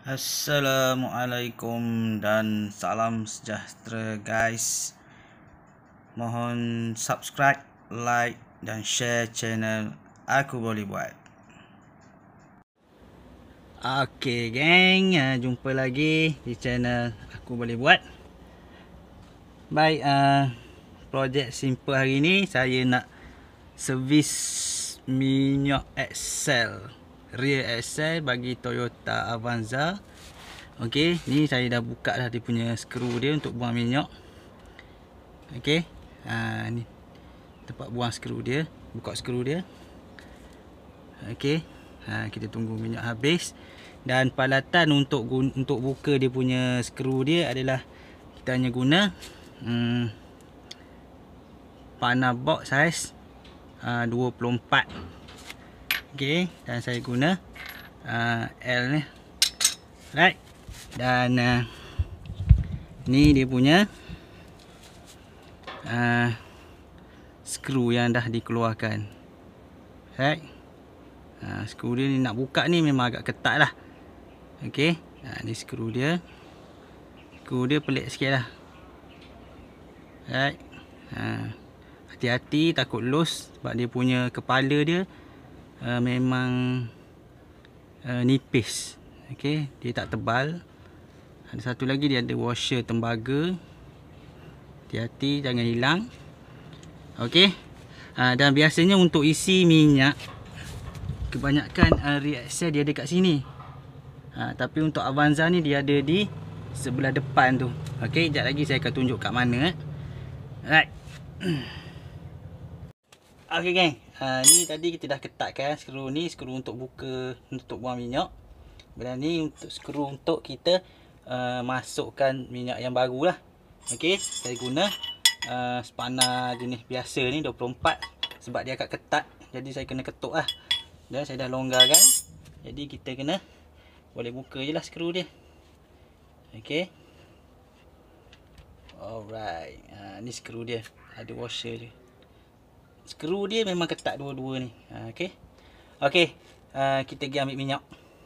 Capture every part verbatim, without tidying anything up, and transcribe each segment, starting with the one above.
Assalamualaikum dan salam sejahtera guys. Mohon subscribe, like dan share channel Aku Boleh Buat. Okey geng, uh, jumpa lagi di channel Aku Boleh Buat. Baik, uh, projek simple hari ni saya nak servis minyak Excel, rear Excel bagi Toyota Avanza. Okey, ni saya dah buka dah dia punya skru dia untuk buang minyak. Okey, ha, ni tempat buang skru dia, buka skru dia. Okey, ha, kita tunggu minyak habis. Dan palatan untuk untuk buka dia punya skru dia adalah kita hanya guna hmm, panah box saiz uh, dua puluh empat. Okey, dan saya guna uh, L ni. Right. Dan uh, ni dia punya uh, skru yang dah dikeluarkan. Right. Uh, skru dia ni nak buka ni memang agak ketat lah. Okey, uh, ni skru dia. Skru dia pelik sikit lah. Right. Uh, hati-hati takut loose sebab dia punya kepala dia uh, memang uh, nipis. Okey, dia tak tebal. Ada satu lagi dia ada washer tembaga. Hati-hati jangan hilang. Okey. Uh, dan biasanya untuk isi minyak kebanyakan uh, rear Excel dia ada kat sini. Uh, tapi untuk Avanza ni dia ada di sebelah depan tu. Okey, sekejap lagi saya akan tunjuk kat mana eh. Alright. Okey geng, uh, ni tadi kita dah ketatkan skru ni, skru untuk buka, untuk buang minyak. Dan ni untuk skru untuk kita uh, masukkan minyak yang baru lah. Okey, saya guna uh, spanner jenis biasa ni dua puluh empat sebab dia agak ketat. Jadi saya kena ketuk lah. Dan saya dah longgarkan. Jadi kita kena boleh buka je lah skru dia. Okey. Alright, uh, ni skru dia, ada washer dia. Skru dia memang ketat dua-dua ni. uh, Okey. Okey, uh, kita pergi ambil minyak.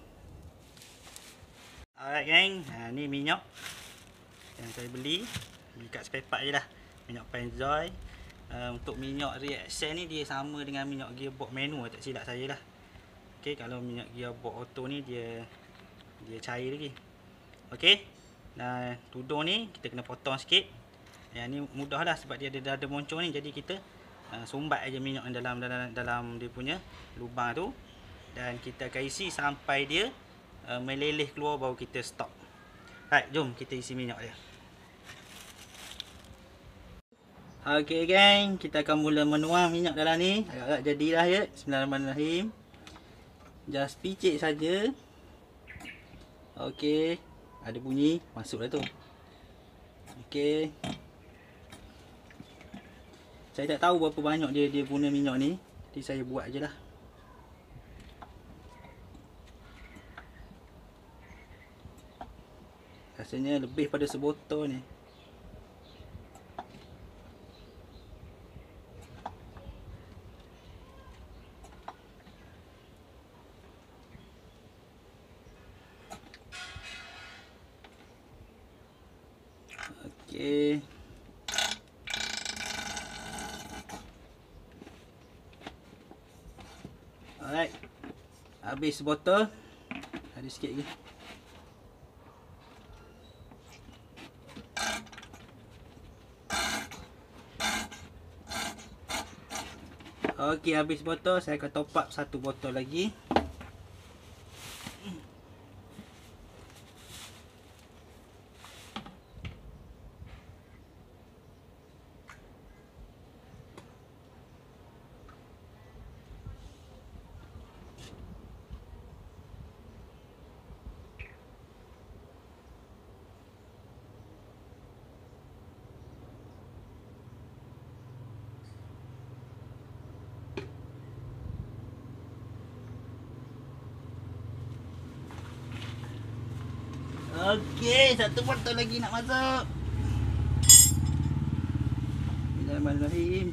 Alright geng, uh, ni minyak yang saya beli dekat spare part je lah. Minyak Pennzoil. uh, Untuk minyak rear Excel ni dia sama dengan minyak gearbox manual, tak silap saya lah. Okey, kalau minyak gearbox auto ni dia dia cair lagi. Okey. Nah, tudung ni kita kena potong sikit. Yang ni mudah lah sebab dia ada dada moncong ni. Jadi kita uh, sumbat aja minyak dalam dalam dalam dia punya lubang tu. Dan kita akan isi sampai dia uh, meleleh keluar baru kita stop. Right, jom kita isi minyak dia. Okey geng, kita akan mula menuang minyak dalam ni. Agak-agak jadilah ya. Bismillahirrahmanirrahim. Just picit saja. Okey, ada bunyi, masuklah tu. Okey. Saya tak tahu berapa banyak dia dia guna minyak ni. Jadi saya buat je lah. Rasanya lebih pada sebotol ni. Okey. Alright. Habis botol. Ada sikit lagi. Okey, habis botol, saya akan top up satu botol lagi. Okey, satu botol lagi nak masuk. Bismillahirrahmanirrahim.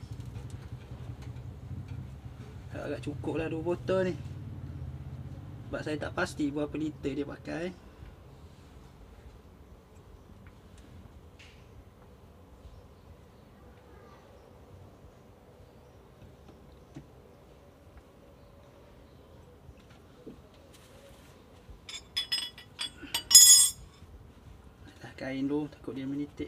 Agak cukup lah dua botol ni. Sebab saya tak pasti berapa liter dia pakai. Kain dulu, takut dia menitik.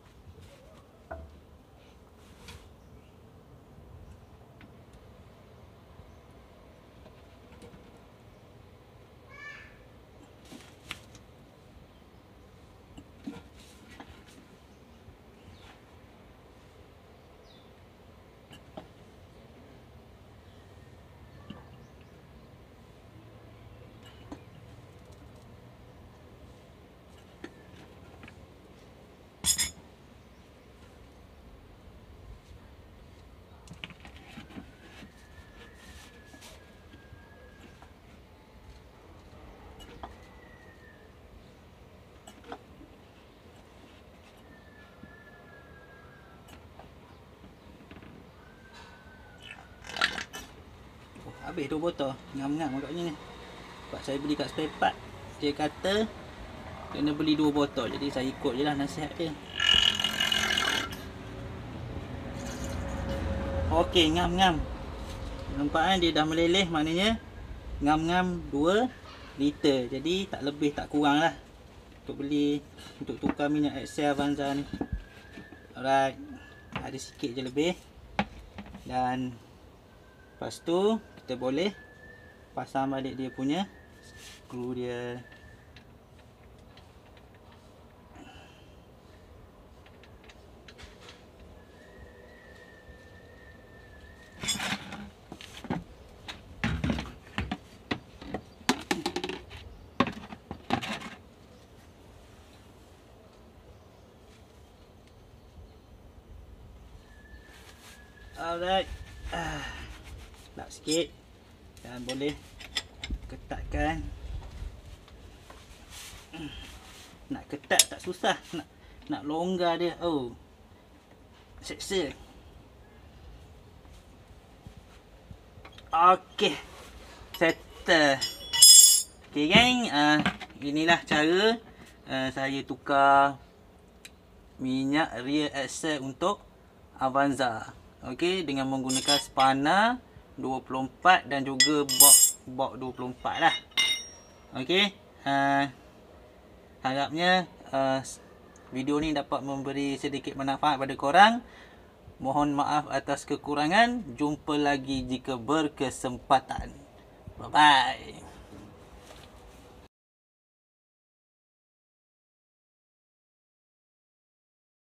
Habis dua botol. Ngam-ngam agaknya ni. Sebab saya beli kat spare part, dia kata kena beli dua botol. Jadi saya ikut je lah nasihat dia. Okey, ngam-ngam. Nampak kan dia dah meleleh, maknanya ngam-ngam dua liter. Jadi tak lebih tak kurang lah untuk beli, untuk tukar minyak Excel Avanza ni. Alright, ada sikit je lebih. Dan lepas tu kita boleh pasang balik dia punya skru dia. Alright, ah, lap sikit dan boleh ketatkan. Nak ketat tak susah, nak nak longgar dia, oh seksa. Okey, settle. Okey gang, uh, inilah cara uh, saya tukar minyak rear axle untuk Avanza. Okey, dengan menggunakan spana dua puluh empat dan juga box box dua puluh empat lah. Okey, uh, harapnya uh, video ni dapat memberi sedikit manfaat pada korang. Mohon maaf atas kekurangan. Jumpa lagi jika berkesempatan. Bye bye.